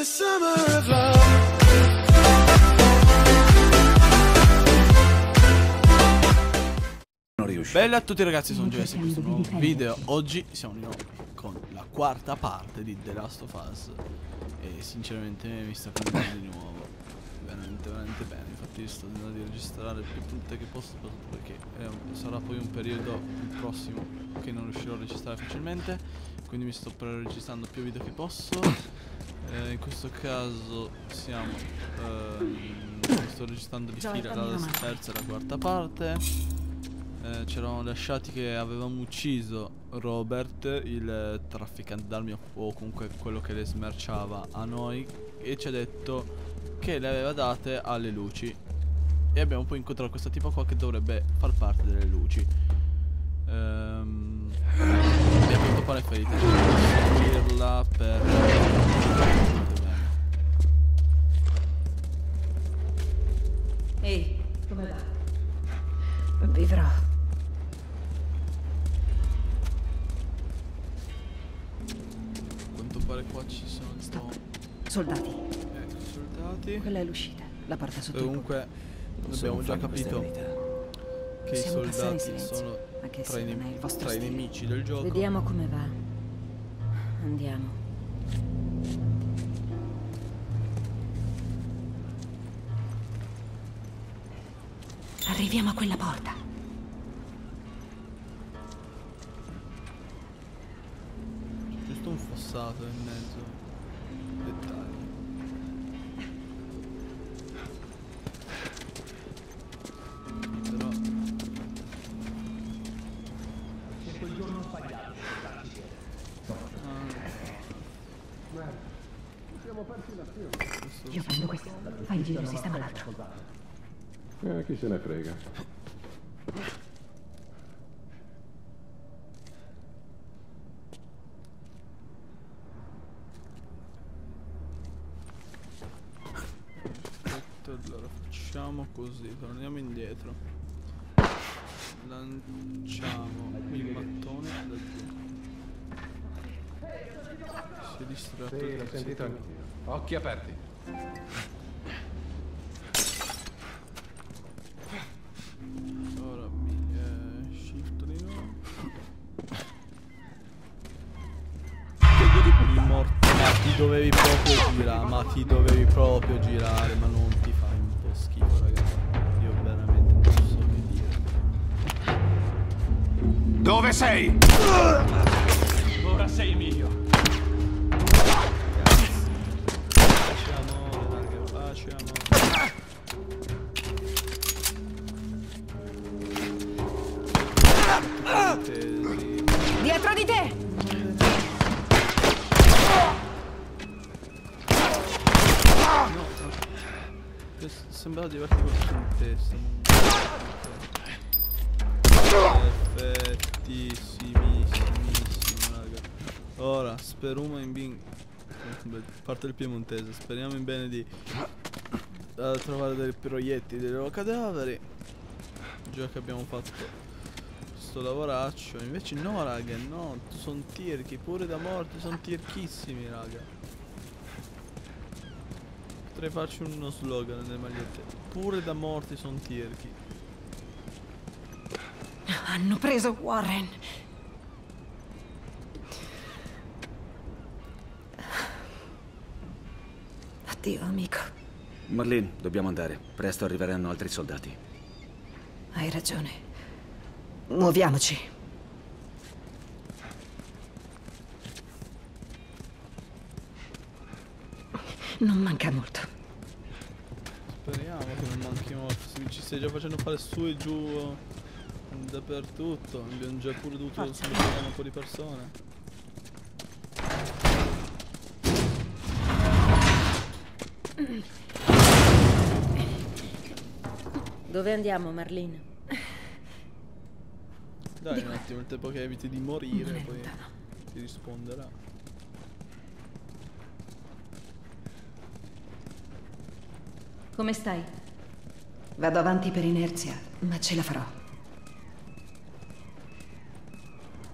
summer of love. Bella a tutti ragazzi, sono Jesse in questo nuovo video. Oggi siamo di nuovo con la quarta parte di The Last of Us. E sinceramente mi sta prendendo di nuovo veramente bene. Infatti sto andando a registrare più punte che posso, perché sarà poi un periodo, il prossimo, che non riuscirò a registrare facilmente. Quindi mi sto registrando più video che posso. In questo caso sto registrando di fila la terza e la quarta parte. Ci eravamo lasciati che avevamo ucciso Robert, il trafficante d'armi o comunque quello che le smerciava a noi, e ci ha detto che le aveva date alle luci. E abbiamo poi incontrato questa tipa qua che dovrebbe far parte delle luci. Abbiamo fatto fare ferite, seguirla per... Ehi, come va? Vivrò. Pare qua ci sono soldati. Soldati. Quella è l'uscita, la porta sotto. Comunque abbiamo già capito che i soldati sono tra i nemici del gioco. Vediamo come va. Andiamo. Arriviamo a quella porta. Un fossato in mezzo. Dettagli. Però se quel giorno ho sbagliato. Siamo persi l'azione. Io prendo questo. Fai il giro, sistema l'altro. Chi se ne frega. allora facciamo così, torniamo indietro. Lanciamo il mattone da giù. Si è distratto. Sì, l'ho sentito anch'io. Occhi aperti. Ora shift di nuovo. Ma ti dovevi proprio girare, ma non ti fai un po' schifo, ragazzi. Io veramente non so che dire. Dove sei? Ora sei mio. Pace amore, raga, pace amore. Dietro di te! Sembrava di averti colpito in testa. Perfettissimissimo, raga. Ora, sperumo in bing. Parte del piemontese. Speriamo in bene di trovare dei proiettili dei loro cadaveri. Già che abbiamo fatto sto lavoraccio. Invece no, raga, no. Sono tirchi, pure da morti, sono tirchissimi, raga. Potrei farci uno slogan nelle magliette. Pure da morti sono tirchi. Hanno preso Warren. Addio, amico. Marlene, dobbiamo andare. Presto arriveranno altri soldati. Hai ragione. Muoviamoci. Non manca molto. Speriamo che non manchi molto. Ci stai già facendo fare su e giù dappertutto. Abbiamo già pure dovuto smuovere un po' di persone. Dove andiamo, Marlene? Dai un attimo, il tempo che eviti di morire, poi lontano. ti risponderà. Come stai? Vado avanti per inerzia, ma ce la farò.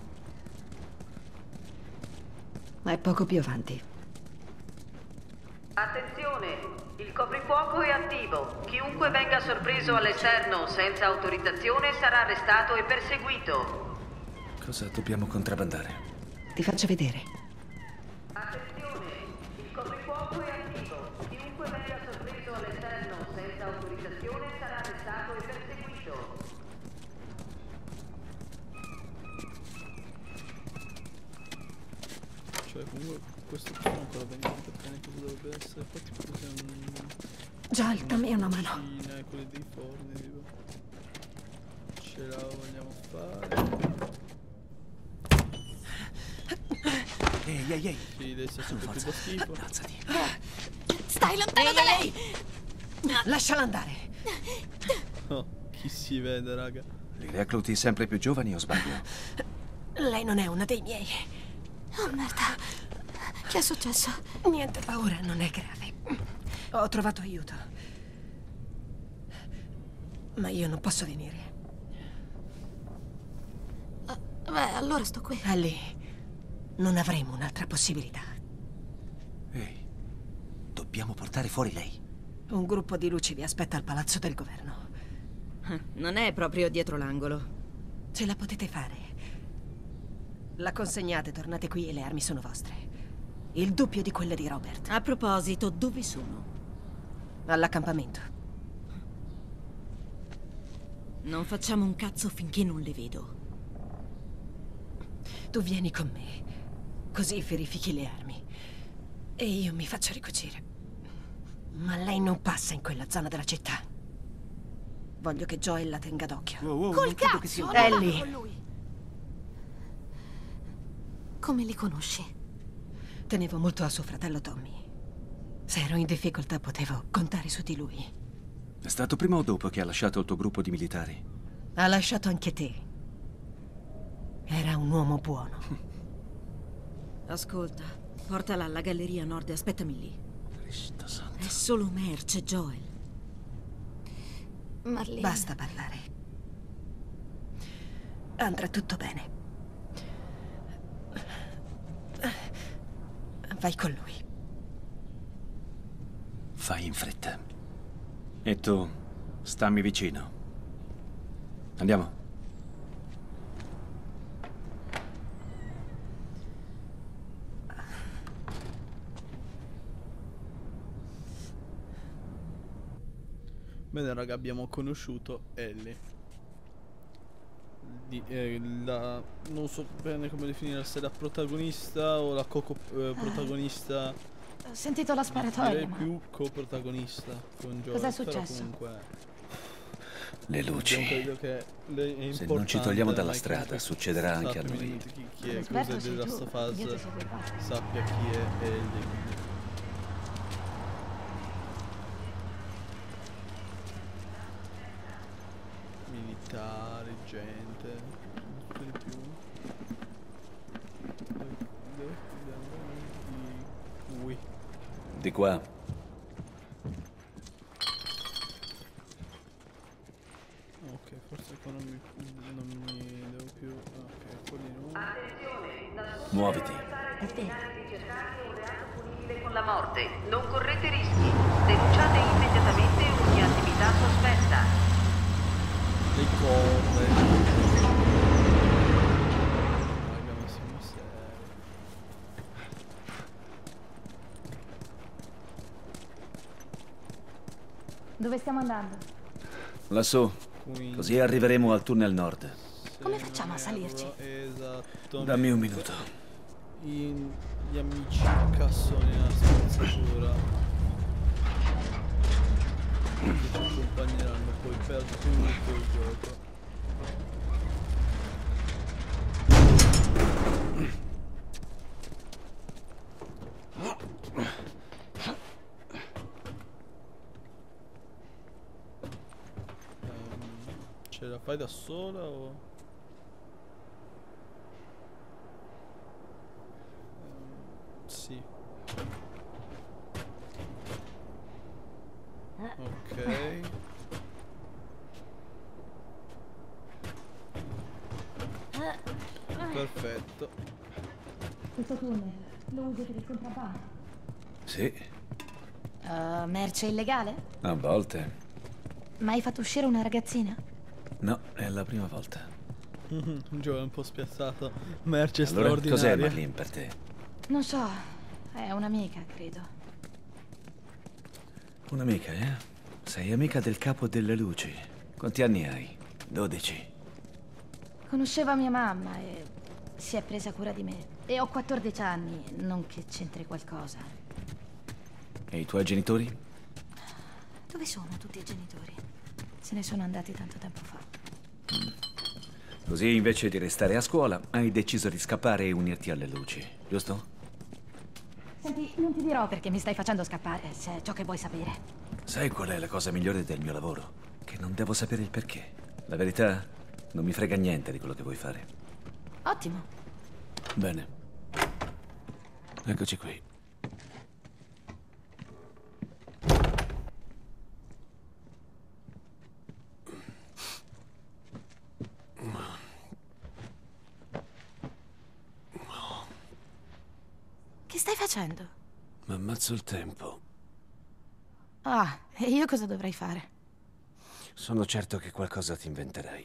Ma è poco più avanti. Attenzione! Il coprifuoco è attivo. Chiunque venga sorpreso all'esterno senza autorizzazione sarà arrestato e perseguito. Cosa dobbiamo contrabbandare? Ti faccio vedere. Attenzione! Il coprifuoco è attivo. Chiunque venga sorpreso all'esterno senza autorizzazione sarà arrestato e perseguito. Cioè comunque questo qui non ancora ben capito bene cosa dovrebbe essere. Infatti cos'è un... Joel, dammi una mano. cucina, quelli dei forni, tipo. Ce la vogliamo fare. Ehi. Sì, lei sta sempre più schifo. Alzati. Stai lontano da lei! Lasciala andare. Oh, chi si vede, raga? Li recluti sempre più giovani o sbaglio? Lei non è una dei miei. Oh merda. Che è successo? Niente paura, non è grave. Ho trovato aiuto. Ma io non posso venire. Beh, allora sto qui. Ellie, non avremo un'altra possibilità. Ehi, dobbiamo portare fuori lei. Un gruppo di luci vi aspetta al palazzo del governo. Non è proprio dietro l'angolo. Ce la potete fare. La consegnate, tornate qui e le armi sono vostre. Il doppio di quelle di Robert. A proposito, dove sono? All'accampamento. Non facciamo un cazzo finché non le vedo. Tu vieni con me, così verifichi le armi. E io mi faccio ricucire. Ma lei non passa in quella zona della città. Voglio che Joel la tenga d'occhio. Col cazzo! Non Ellie. vado con lui. Come li conosci? Tenevo molto a suo fratello Tommy. Se ero in difficoltà potevo contare su di lui. È stato prima o dopo che ha lasciato il tuo gruppo di militari? Ha lasciato anche te. Era un uomo buono. Ascolta, portala alla galleria nord e aspettami lì. Cristo santo. È solo merce, Joel. Marlene. Basta parlare. Andrà tutto bene. Vai con lui. Fai in fretta. E tu, stammi vicino. Andiamo. Bene raga, abbiamo conosciuto Ellie. Non so bene come definire, se la protagonista o la protagonista. Ho sentito la sparatoria, Direi ma... più coprotagonista con Joel. Cos'è però successo? comunque Le luci. credo che lei è Se non ci importante, togliamo dalla ma è strada, comunque succederà anche a sappi noi. Chi è, L'esperto cos'è sei della tu, sua fase, io ti seguo i passi. sappia chi è Ellie. Militari, gente, tutto di più. Dove andiamo? Di qua. Ok, forse qua non mi devo più. Ok, quelli no. Muoviti. Ricercate un reato punibile con la morte. Non correte rischi. Denunciate immediatamente ogni attività sospetta. Le corre. Raga, ma siamo seri. Dove stiamo andando? Lassù. Quindi, Così arriveremo al tunnel nord. Come facciamo a salirci? Esatto. Dammi un minuto. Gli amici cassoni nella spazzatura che ci accompagneranno poi per tutto il gioco. Ce la fai da sola o? Sì. Ok. Perfetto. Questo tunnel lo usi per il contrabbando. Sì. Merce illegale? A volte. Ma hai fatto uscire una ragazzina? No, è la prima volta. Un giovane un po' spiazzato. Merce Allora, cos'è straordinaria. Marlene per te? Non so, è un'amica, credo. Un'amica, eh? Sei amica del capo delle luci. Quanti anni hai? 12. Conosceva mia mamma e si è presa cura di me. E ho 14 anni, non che c'entri qualcosa. E i tuoi genitori? Dove sono tutti i genitori? Se ne sono andati tanto tempo fa. Così invece di restare a scuola, hai deciso di scappare e unirti alle luci, giusto? Senti, non ti dirò perché mi stai facendo scappare, se è ciò che vuoi sapere. Sai qual è la cosa migliore del mio lavoro? Che non devo sapere il perché. La verità, non mi frega niente di quello che vuoi fare. Ottimo. Bene. Eccoci qui. Che stai facendo? M'ammazzo il tempo. Ah, e io cosa dovrei fare? Sono certo che qualcosa ti inventerai.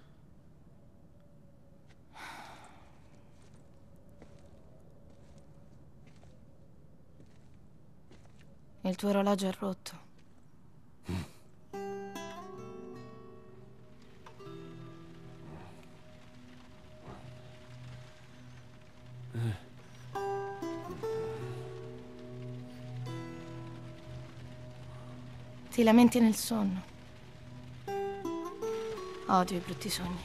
Il tuo orologio è rotto. Ti lamenti nel sonno. Odio i brutti sogni.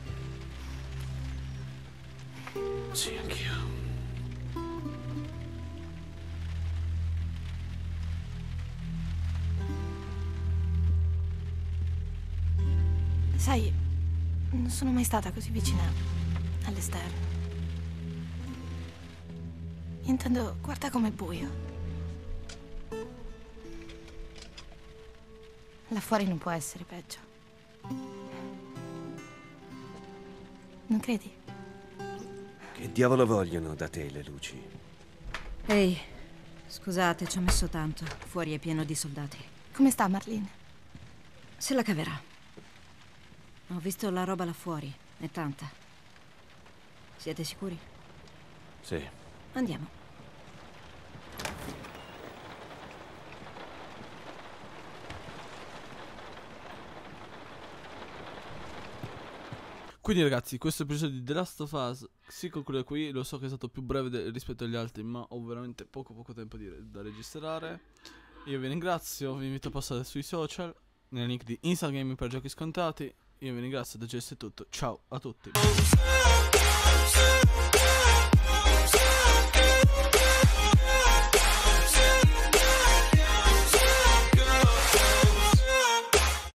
Sì, anch'io. Sai, non sono mai stata così vicina all'esterno. Intendo, guarda com'è buio. Là fuori non può essere peggio. Non credi? Che diavolo vogliono da te le luci? Ehi, scusate, ci ho messo tanto. Fuori è pieno di soldati. Come sta Marlene? Se la caverà. Ho visto la roba là fuori. È tanta. Siete sicuri? Sì. Andiamo. Quindi ragazzi, questo episodio di The Last of Us si conclude qui. Lo so che è stato più breve rispetto agli altri, ma ho veramente poco tempo da registrare. Io vi ringrazio, vi invito a passare sui social, nel link di Instagram per giochi scontati. Io vi ringrazio, da GS è tutto, ciao a tutti.